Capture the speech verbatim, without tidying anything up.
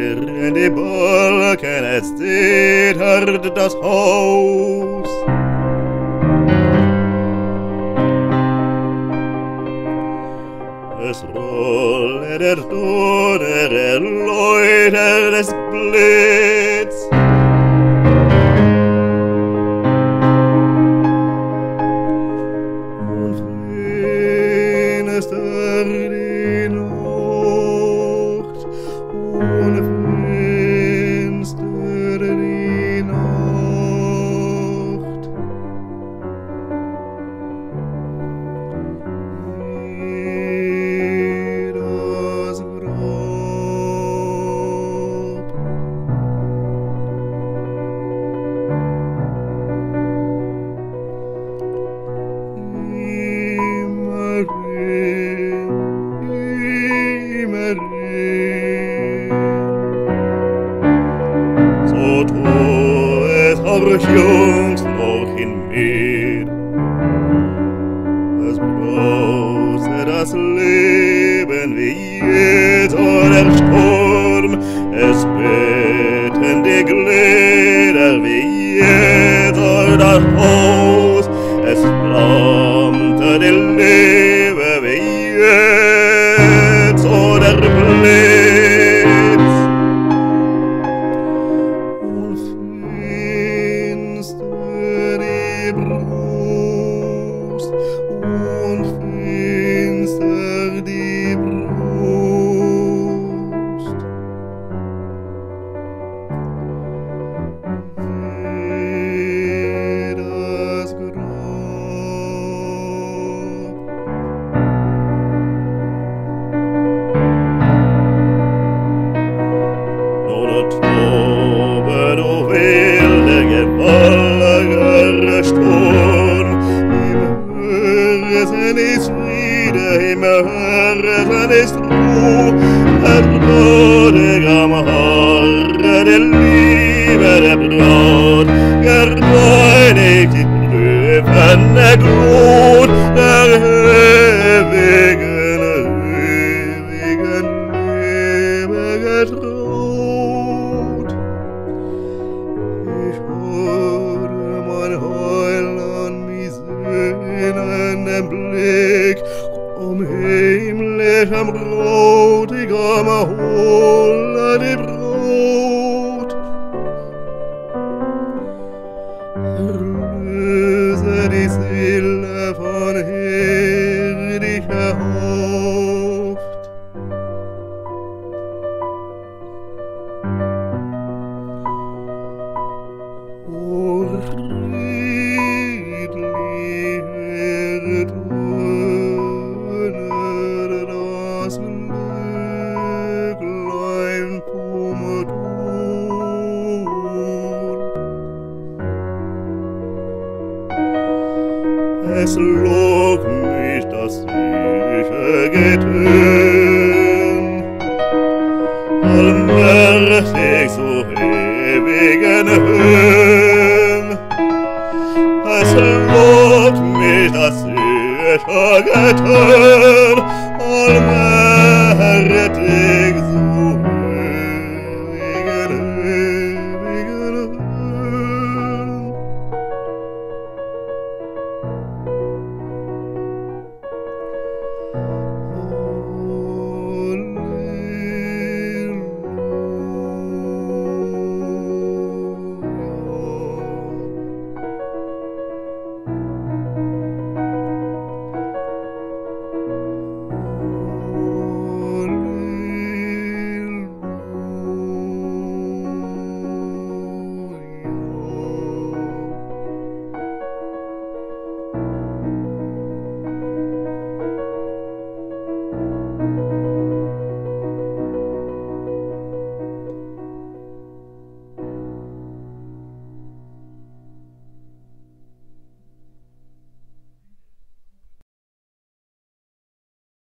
in die Balken, es zittert das Haus. Es rolle der Donner, erläutert des Blitz. Und finster die Nacht, und finster die Nacht. Wie das Grab. Immer hin, immer hin. So tu es auch jüngst noch in mir. Es brause das Leben wie jeder Sturm. Es beten die Glieder wie jeder das Haus. Es flammte die Liebe wie jeder Blitz. Und finster die Brust, und finster die Brust. Wie das Grab. Oder tobe, du wilde, gewaltiger Sturm. Im Herzen ist Friede, im Herzen ist Ruhe. Der Bräutigam harre, der Liebe der Braut, gereinigt die prüfende Glut der ewigen, ewigen Liebe getraut. Ich höre mein Heiland mich sehnenden Blick, um himmlischem Bräutigam hole die Braut. Erlöse die Seele von irdischer Haft. O friedliche Töne das Glöcklein vom Ton. Es log mich das sicher Getön, allmächtig so ewigen Höhen. Es log mich das sicher Getön,